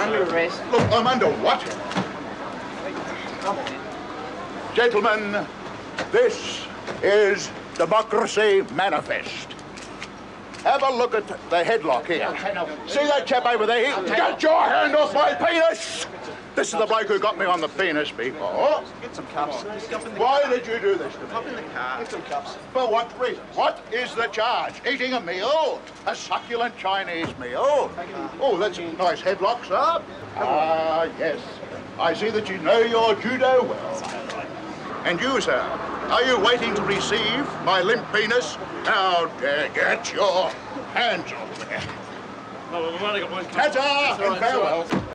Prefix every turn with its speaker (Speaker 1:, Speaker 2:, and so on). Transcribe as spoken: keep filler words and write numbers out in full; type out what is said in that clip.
Speaker 1: under arrest.
Speaker 2: Look, I'm under what?
Speaker 1: Come on.
Speaker 2: Gentlemen, this is Democracy Manifest. Have a look at the headlock here. See that chap over there? Get your hand off my penis! This is the bloke who got me on the penis before.
Speaker 3: Get some cups.
Speaker 2: Why did you do this to me?
Speaker 3: Hop in the car. Get some cups.
Speaker 2: For what reason? What is the charge? Eating a meal? A succulent Chinese meal? Oh, that's a nice headlock, sir. Ah, yes. I see that you know your judo well. And you, sir, are you waiting to receive my limp penis? How dare get your hands off there.
Speaker 3: No, we've only got one cup.
Speaker 2: Ta-ta and farewell.